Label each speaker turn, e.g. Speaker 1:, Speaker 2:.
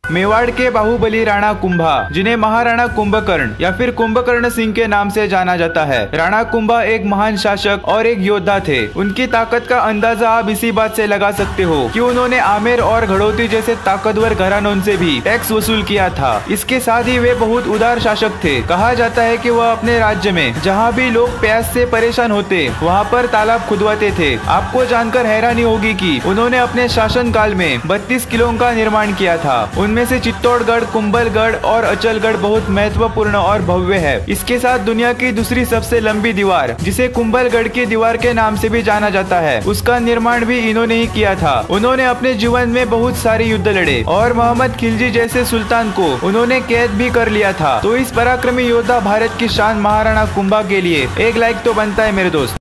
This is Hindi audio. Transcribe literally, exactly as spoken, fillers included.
Speaker 1: मेवाड़ के बाहुबली राणा कुंभा, जिन्हें महाराणा कुंभकर्ण या फिर कुंभकर्ण सिंह के नाम से जाना जाता है। राणा कुंभा एक महान शासक और एक योद्धा थे। उनकी ताकत का अंदाजा आप इसी बात से लगा सकते हो कि उन्होंने आमेर और घड़ौती जैसे ताकतवर घरानों से भी टैक्स वसूल किया था। इसके साथ ही वे बहुत उदार शासक थे। कहा जाता है कि वह अपने राज्य में जहाँ भी लोग प्यास से परेशान होते वहाँ पर तालाब खुदवाते थे। आपको जानकर हैरानी होगी कि उन्होंने अपने शासन काल में बत्तीस किलों का निर्माण किया था। उनमें से चित्तौड़गढ़, कुंभलगढ़ और अचलगढ़ बहुत महत्वपूर्ण और भव्य है। इसके साथ दुनिया की दूसरी सबसे लंबी दीवार, जिसे कुंभलगढ़ की दीवार के नाम से भी जाना जाता है, उसका निर्माण भी इन्होंने ही किया था। उन्होंने अपने जीवन में बहुत सारे युद्ध लड़े और मोहम्मद खिलजी जैसे सुल्तान को उन्होंने कैद भी कर लिया था। तो इस पराक्रमी योद्धा भारत की शान महाराणा कुंभा के लिए एक लाइक तो बनता है मेरे दोस्त।